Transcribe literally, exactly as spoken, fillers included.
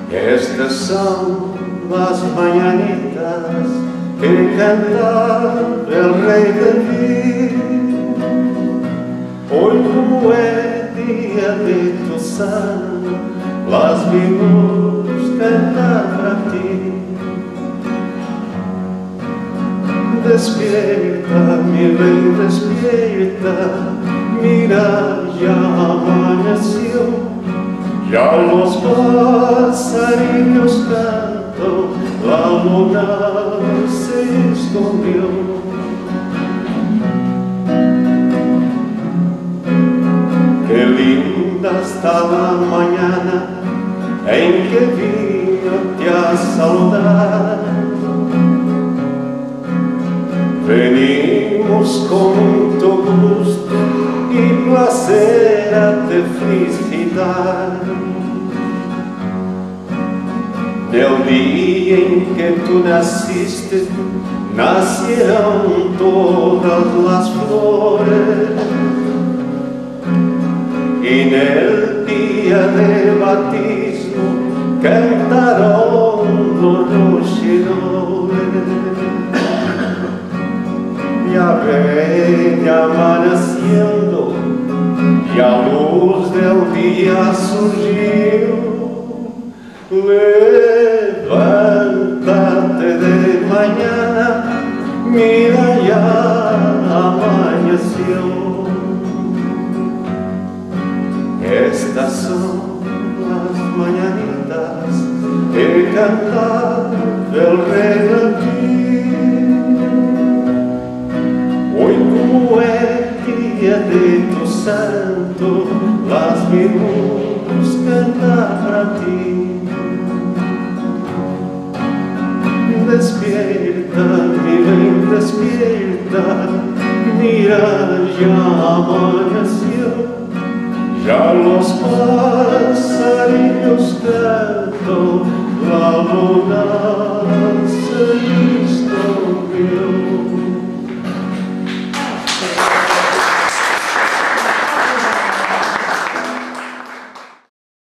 Estas son las mañanitas que canta el rey David. Hoy, como es día de tu santo, las vimos cantar para ti. Despierta, mi rey, despierta, mira, ya amaneció. Ya los pasarillos cantan, la luna se escondió. Qué linda está la mañana en que vine a saludar. Venimos con mucho gusto y placer a te felicitar. Del día en que tú naciste, nacieron todas las flores. Y en el día de bautismo cantaron los rugiedores. Ya ven, ya amaneciendo, ya la luz del día surgió. Levántate de mañana, mira, ya amaneció. Estas son las mañanitas que canta el rey David. Hoy, como es día de tu santo, las vimos cantar para ti. Despierta, mi rey, despierta, mira, ya amaneció. Ya los pasarillos cantan, la luna